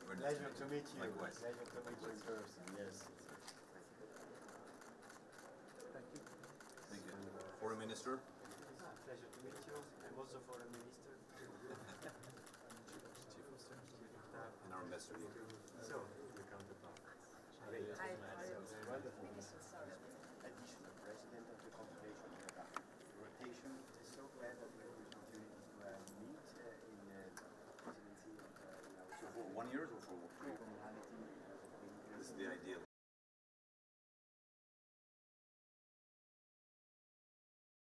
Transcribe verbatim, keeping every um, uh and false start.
Pleasure to meet you. Likewise. Pleasure to meet you in person. Yes. Thank you. Thank you. Foreign Minister. Pleasure to meet you. I'm also foreign minister. And our ambassador here. So, your counterpart. Great. Hi, So, wonderful. Minister, sorry. Additional president of the Confederation of African Rotation. So glad that we have the opportunity to uh, meet uh, in uh, presidency of uh, So for one year or for three? formality. This is the ideal.